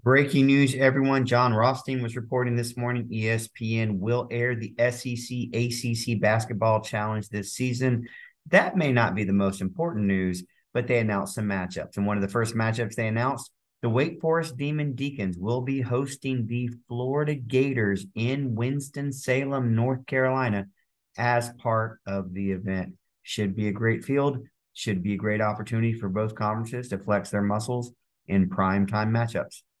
Breaking news, everyone. John Rothstein was reporting this morning ESPN will air the SEC ACC basketball challenge this season. That may not be the most important news, but they announced some matchups. And one of the first matchups they announced, the Wake Forest Demon Deacons will be hosting the Florida Gators in Winston-Salem, North Carolina, as part of the event. Should be a great field, should be a great opportunity for both conferences to flex their muscles in primetime matchups.